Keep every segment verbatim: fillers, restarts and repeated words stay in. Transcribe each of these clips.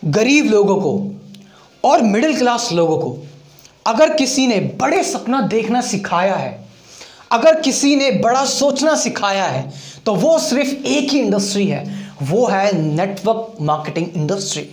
गरीब लोगों को और मिडिल क्लास लोगों को अगर किसी ने बड़े सपना देखना सिखाया है, अगर किसी ने बड़ा सोचना सिखाया है, तो वो सिर्फ एक ही इंडस्ट्री है, वो है नेटवर्क मार्केटिंग इंडस्ट्री।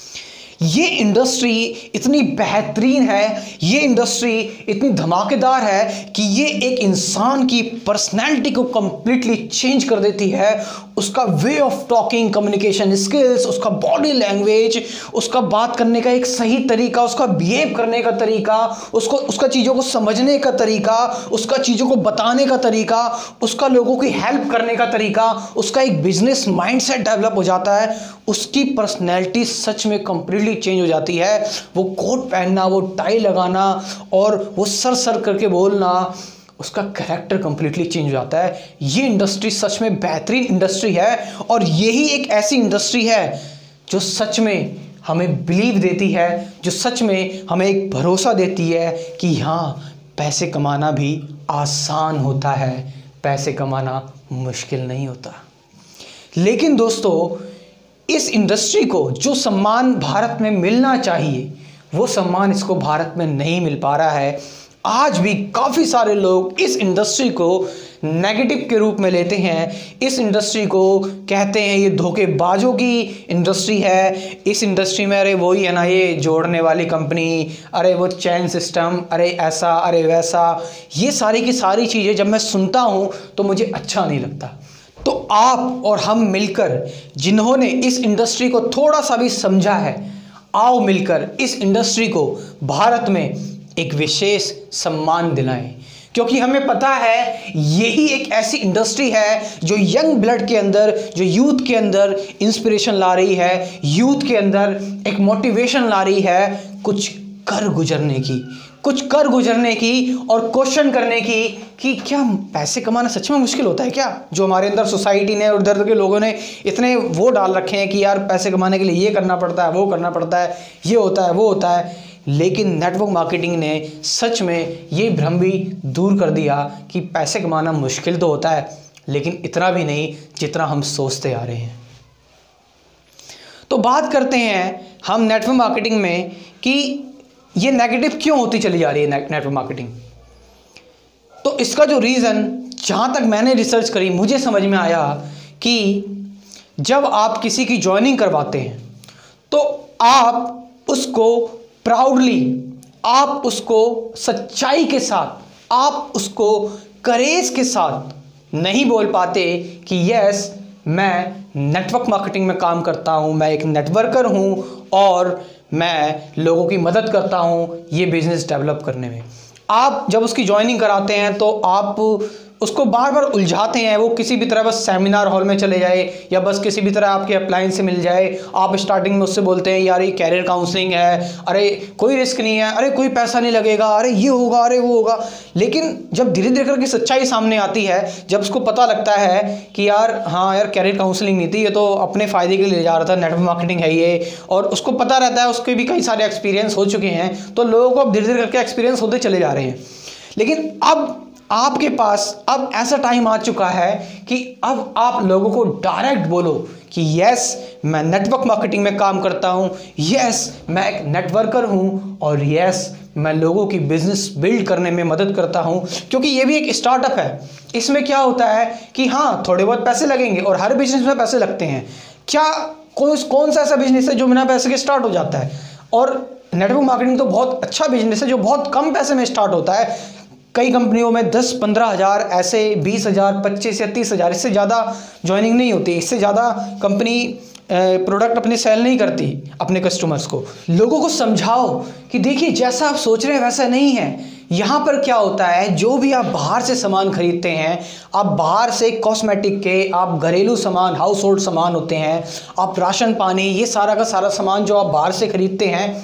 ये इंडस्ट्री इतनी बेहतरीन है, ये इंडस्ट्री इतनी धमाकेदार है कि ये एक इंसान की पर्सनैलिटी को कंप्लीटली चेंज कर देती है। उसका way of talking, communication skills, उसका बॉडी लैंग्वेज, उसका बात करने का एक सही तरीका, उसका बिहेव करने का तरीका, उसको उसका चीज़ों को समझने का तरीका, उसका चीज़ों को बताने का तरीका, उसका लोगों की हेल्प करने का तरीका, उसका एक बिजनेस माइंडसेट डेवलप हो जाता है। उसकी पर्सनैलिटी सच में कंप्लीटली चेंज हो जाती है। वो कोट पहनना, वो टाई लगाना और वो सर सर करके बोलना, उसका कैरेक्टर कंप्लीटली चेंज हो जाता है। ये इंडस्ट्री सच में बेहतरीन इंडस्ट्री है और यही एक ऐसी इंडस्ट्री है जो सच में हमें बिलीव देती है, जो सच में हमें एक भरोसा देती है कि हाँ, पैसे कमाना भी आसान होता है, पैसे कमाना मुश्किल नहीं होता। लेकिन दोस्तों, इस इंडस्ट्री को जो सम्मान भारत में मिलना चाहिए, वो सम्मान इसको भारत में नहीं मिल पा रहा है। आज भी काफ़ी सारे लोग इस इंडस्ट्री को नेगेटिव के रूप में लेते हैं। इस इंडस्ट्री को कहते हैं ये धोखेबाजों की इंडस्ट्री है। इस इंडस्ट्री में अरे वही है ना, ये जोड़ने वाली कंपनी, अरे वो चैन सिस्टम, अरे ऐसा, अरे वैसा, ये सारी की सारी चीज़ें जब मैं सुनता हूँ तो मुझे अच्छा नहीं लगता। तो आप और हम मिलकर, जिन्होंने इस इंडस्ट्री को थोड़ा सा भी समझा है, आओ मिलकर इस इंडस्ट्री को भारत में एक विशेष सम्मान दिलाएं, क्योंकि हमें पता है यही एक ऐसी इंडस्ट्री है जो यंग ब्लड के अंदर, जो यूथ के अंदर इंस्पिरेशन ला रही है, यूथ के अंदर एक मोटिवेशन ला रही है कुछ कर गुजरने की, कुछ कर गुजरने की और क्वेश्चन करने की कि क्या पैसे कमाना सच में मुश्किल होता है क्या। जो हमारे अंदर सोसाइटी ने और इधर के लोगों ने इतने वो डाल रखे हैं कि यार पैसे कमाने के लिए ये करना पड़ता है, वो करना पड़ता है, ये होता है, वो होता है। लेकिन नेटवर्क मार्केटिंग ने सच में ये भ्रम भी दूर कर दिया कि पैसे कमाना मुश्किल तो होता है, लेकिन इतना भी नहीं जितना हम सोचते आ रहे हैं। तो बात करते हैं हम नेटवर्क मार्केटिंग में कि ये नेगेटिव क्यों होती चली जा रही है नेटवर्क मार्केटिंग। तो इसका जो रीज़न, जहाँ तक मैंने रिसर्च करी, मुझे समझ में आया कि जब आप किसी की ज्वाइनिंग करवाते हैं तो आप उसको प्राउडली, आप उसको सच्चाई के साथ, आप उसको करेज के साथ नहीं बोल पाते कि यस, मैं नेटवर्क मार्केटिंग में काम करता हूँ, मैं एक नेटवर्कर हूँ और मैं लोगों की मदद करता हूँ ये बिज़नेस डेवलप करने में। आप जब उसकी ज्वाइनिंग कराते हैं तो आप उसको बार बार उलझाते हैं। वो किसी भी तरह बस सेमिनार हॉल में चले जाए या बस किसी भी तरह आपके अपलाइन से मिल जाए, आप स्टार्टिंग में उससे बोलते हैं यार ये कैरियर काउंसलिंग है, अरे कोई रिस्क नहीं है, अरे कोई पैसा नहीं लगेगा, अरे ये होगा, अरे वो होगा। लेकिन जब धीरे धीरे करके सच्चाई सामने आती है, जब उसको पता लगता है कि यार हाँ यार कैरियर काउंसलिंग नहीं थी, ये तो अपने फ़ायदे के लिए जा रहा था, नेटवर्क मार्केटिंग है ये, और उसको पता रहता है, उसके भी कई सारे एक्सपीरियंस हो चुके हैं, तो लोगों को अब धीरे धीरे करके एक्सपीरियंस होते चले जा रहे हैं। लेकिन अब आपके पास अब ऐसा टाइम आ चुका है कि अब आप लोगों को डायरेक्ट बोलो कि यस, मैं नेटवर्क मार्केटिंग में काम करता हूं, यस मैं एक नेटवर्कर हूं, और यस मैं लोगों की बिजनेस बिल्ड करने में मदद करता हूं। क्योंकि ये भी एक स्टार्टअप है। इसमें क्या होता है कि हाँ, थोड़े बहुत पैसे लगेंगे और हर बिजनेस में पैसे लगते हैं। क्या कौन कौन सा ऐसा बिजनेस है जो बिना पैसे के स्टार्ट हो जाता है? और नेटवर्क मार्केटिंग तो बहुत अच्छा बिजनेस है जो बहुत कम पैसे में स्टार्ट होता है। कई कंपनियों में दस पंद्रह हज़ार, ऐसे बीस हज़ार, पच्चीस या तीस हज़ार, इससे ज़्यादा ज्वाइनिंग नहीं होती, इससे ज़्यादा कंपनी प्रोडक्ट अपने सेल नहीं करती अपने कस्टमर्स को। लोगों को समझाओ कि देखिए जैसा आप सोच रहे हैं वैसा नहीं है। यहाँ पर क्या होता है, जो भी आप बाहर से सामान खरीदते हैं, आप बाहर से कॉस्मेटिक के, आप घरेलू सामान, हाउस होल्ड सामान होते हैं, आप राशन पानी, ये सारा का सारा सामान जो आप बाहर से खरीदते हैं,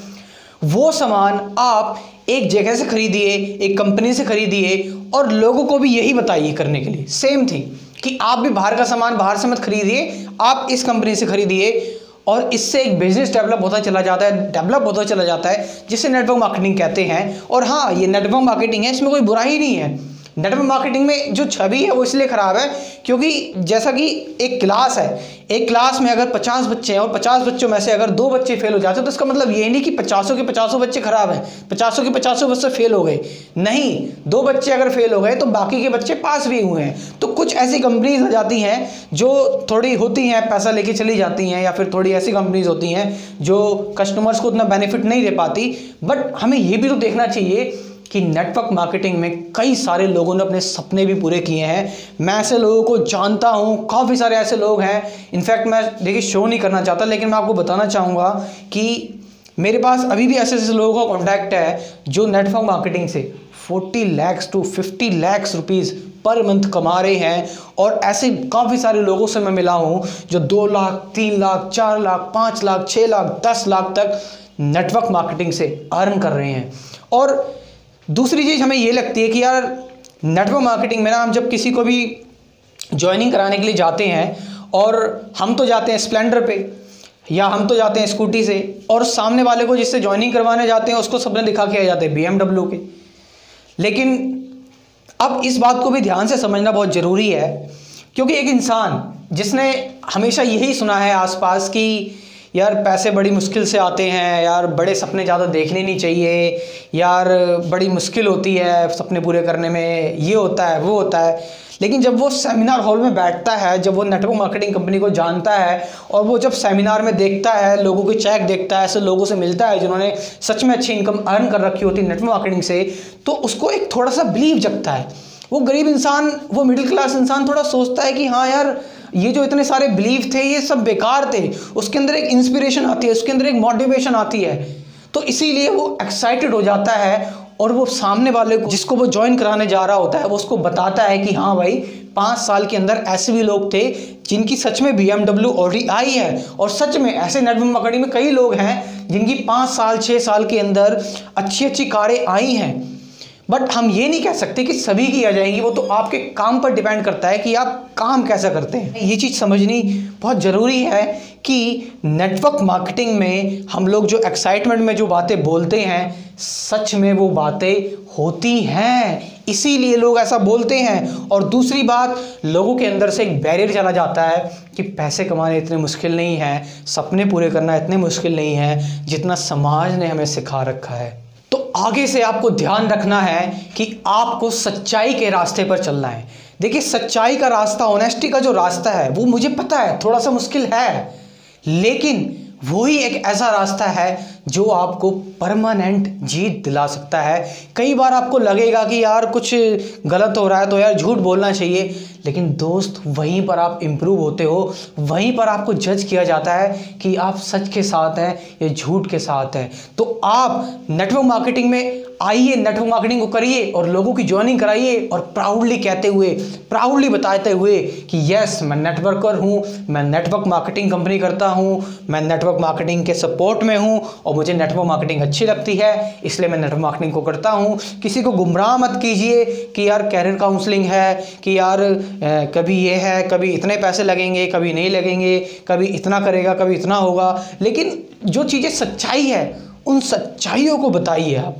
वो सामान आप एक जगह से खरीदिए, एक कंपनी से खरीदिए और लोगों को भी यही बताइए करने के लिए सेम थिंग कि आप भी बाहर का सामान बाहर से मत खरीदिए, आप इस कंपनी से खरीदिए। और इससे एक बिजनेस डेवलप होता चला जाता है, डेवलप होता चला जाता है, जिसे नेटवर्क मार्केटिंग कहते हैं। और हाँ, ये नेटवर्क मार्केटिंग है, इसमें कोई बुराई नहीं है। नेटवर्क मार्केटिंग में जो छवि है वो इसलिए ख़राब है क्योंकि जैसा कि एक क्लास है, एक क्लास में अगर पचास बच्चे हैं और पचास बच्चों में से अगर दो बच्चे फेल हो जाते हैं तो इसका मतलब ये नहीं कि पचासों के पचासों बच्चे खराब हैं, पचासों के पचासों बच्चे फेल हो गए। नहीं, दो बच्चे अगर फेल हो गए तो बाकी के बच्चे पास भी हुए हैं। तो कुछ ऐसी कंपनीज आ जाती हैं जो थोड़ी होती हैं पैसा लेके चली जाती हैं, या फिर थोड़ी ऐसी कंपनीज होती हैं जो कस्टमर्स को उतना बेनिफिट नहीं दे पाती। बट हमें ये भी तो देखना चाहिए कि नेटवर्क मार्केटिंग में कई सारे लोगों ने अपने सपने भी पूरे किए हैं। मैं ऐसे लोगों को जानता हूं, काफ़ी सारे ऐसे लोग हैं। इनफैक्ट मैं देखिए शो नहीं करना चाहता, लेकिन मैं आपको बताना चाहूँगा कि मेरे पास अभी भी ऐसे ऐसे लोगों का कॉन्टैक्ट है जो नेटवर्क मार्केटिंग से चालीस लाख टू पचास लाख रुपीज़ पर मंथ कमा रहे हैं। और ऐसे काफ़ी सारे लोगों से मैं मिला हूँ जो दो लाख तीन लाख चार लाख पाँच लाख छः लाख दस लाख तक नेटवर्क मार्केटिंग से अर्न कर रहे हैं। और दूसरी चीज़ हमें ये लगती है कि यार नेटवर्क मार्केटिंग में ना, हम जब किसी को भी ज्वाइनिंग कराने के लिए जाते हैं और हम तो जाते हैं स्प्लेंडर पे या हम तो जाते हैं स्कूटी से, और सामने वाले को जिससे ज्वाइनिंग करवाने जाते हैं उसको सपने दिखा के आ जाते हैं बी एम डब्ल्यू के। लेकिन अब इस बात को भी ध्यान से समझना बहुत ज़रूरी है, क्योंकि एक इंसान जिसने हमेशा यही सुना है आसपास कि यार पैसे बड़ी मुश्किल से आते हैं, यार बड़े सपने ज़्यादा देखने नहीं चाहिए, यार बड़ी मुश्किल होती है सपने पूरे करने में, ये होता है वो होता है। लेकिन जब वो सेमिनार हॉल में बैठता है, जब वो नेटवर्क मार्केटिंग कंपनी को जानता है और वो जब सेमिनार में देखता है, लोगों के चेक देखता है, ऐसे लोगों से मिलता है जिन्होंने सच में अच्छी इनकम अर्न कर रखी होती है नेटवर्क मार्केटिंग से, तो उसको एक थोड़ा सा बिलीव जगता है। वो गरीब इंसान, वो मिडिल क्लास इंसान थोड़ा सोचता है कि हाँ यार, ये जो इतने सारे बिलीव थे ये सब बेकार थे। उसके अंदर एक इंस्पिरेशन आती है, उसके अंदर एक मोटिवेशन आती है, तो इसीलिए वो एक्साइटेड हो जाता है और वो सामने वाले को, जिसको वो ज्वाइन कराने जा रहा होता है, वो उसको बताता है कि हाँ भाई, पाँच साल के अंदर ऐसे भी लोग थे जिनकी सच में बी एम डब्ल्यू ऑलरेडी आई है। और सच में ऐसे नेटवर्क मार्केटिंग में कई लोग हैं जिनकी पाँच साल छः साल के अंदर अच्छी अच्छी कारें आई हैं। बट हम ये नहीं कह सकते कि सभी की आ जाएंगी, वो तो आपके काम पर डिपेंड करता है कि आप काम कैसा करते हैं। ये चीज़ समझनी बहुत ज़रूरी है कि नेटवर्क मार्केटिंग में हम लोग जो एक्साइटमेंट में जो बातें बोलते हैं, सच में वो बातें होती हैं, इसीलिए लोग ऐसा बोलते हैं। और दूसरी बात, लोगों के अंदर से एक बैरियर चला जाता है कि पैसे कमाने इतने मुश्किल नहीं है, सपने पूरे करना इतने मुश्किल नहीं है जितना समाज ने हमें सिखा रखा है। तो आगे से आपको ध्यान रखना है कि आपको सच्चाई के रास्ते पर चलना है। देखिए, सच्चाई का रास्ता, ऑनेस्टी का जो रास्ता है, वो मुझे पता है थोड़ा सा मुश्किल है, लेकिन वही एक ऐसा रास्ता है जो आपको परमानेंट जीत दिला सकता है। कई बार आपको लगेगा कि यार कुछ गलत हो रहा है तो यार झूठ बोलना चाहिए, लेकिन दोस्त वहीं पर आप इम्प्रूव होते हो, वहीं पर आपको जज किया जाता है कि आप सच के साथ हैं या झूठ के साथ हैं। तो आप नेटवर्क मार्केटिंग में आइए, नेटवर्क मार्केटिंग को करिए और लोगों की ज्वाइनिंग कराइए, और प्राउडली कहते हुए, प्राउडली बताते हुए कि यस, मैं नेटवर्कर हूँ, मैं नेटवर्क मार्केटिंग कंपनी करता हूँ, मैं नेटवर्क मार्केटिंग के सपोर्ट में हूँ और मुझे नेटवर्क मार्केटिंग अच्छी लगती है, इसलिए मैं नेटवर्क मार्केटिंग को करता हूँ। किसी को गुमराह मत कीजिए कि यार कैरियर काउंसलिंग है, कि यार ए, कभी ये है, कभी इतने पैसे लगेंगे, कभी नहीं लगेंगे, कभी इतना करेगा, कभी इतना होगा। लेकिन जो चीज़ें सच्चाई है, उन सच्चाइयों को बताइए आप।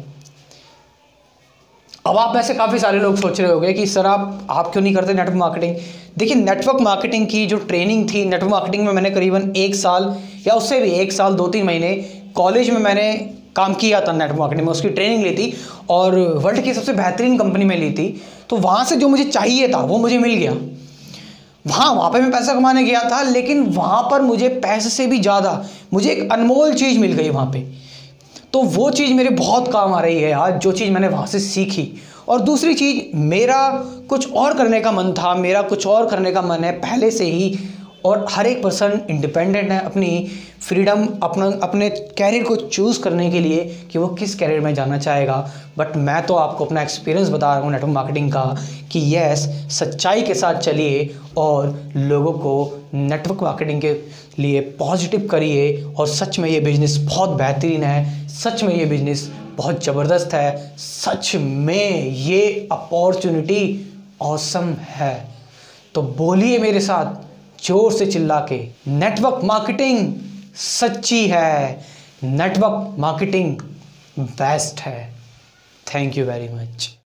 अब आप में से काफ़ी सारे लोग सोच रहे होंगे कि सर आप आप क्यों नहीं करते नेटवर्क मार्केटिंग। देखिए, नेटवर्क मार्केटिंग की जो ट्रेनिंग थी, नेटवर्क मार्केटिंग में मैंने करीबन एक साल या उससे भी एक साल दो तीन महीने कॉलेज में मैंने काम किया था नेटवर्क मार्केटिंग में, उसकी ट्रेनिंग ली थी और वर्ल्ड की सबसे बेहतरीन कंपनी में ली थी। तो वहाँ से जो मुझे चाहिए था वो मुझे मिल गया। वहाँ वहाँ पे मैं पैसा कमाने गया था, लेकिन वहाँ पर मुझे पैसे से भी ज़्यादा मुझे एक अनमोल चीज़ मिल गई वहाँ पे। तो वो चीज़ मेरे बहुत काम आ रही है आज, जो चीज़ मैंने वहाँ से सीखी। और दूसरी चीज़, मेरा कुछ और करने का मन था, मेरा कुछ और करने का मन है पहले से ही। और हर एक पर्सन इंडिपेंडेंट है, अपनी फ्रीडम, अपना अपने कैरियर को चूज़ करने के लिए कि वो किस कैरियर में जाना चाहेगा। बट मैं तो आपको अपना एक्सपीरियंस बता रहा हूँ नेटवर्क मार्केटिंग का कि यस, सच्चाई के साथ चलिए और लोगों को नेटवर्क मार्केटिंग के लिए पॉजिटिव करिए। और सच में ये बिज़नेस बहुत बेहतरीन है, सच में ये बिज़नेस बहुत ज़बरदस्त है, सच में ये अपॉर्चुनिटी ऑसम है। तो बोलिए मेरे साथ जोर से चिल्ला के, नेटवर्क मार्केटिंग सच्ची है, नेटवर्क मार्केटिंग बेस्ट है। Thank you very much.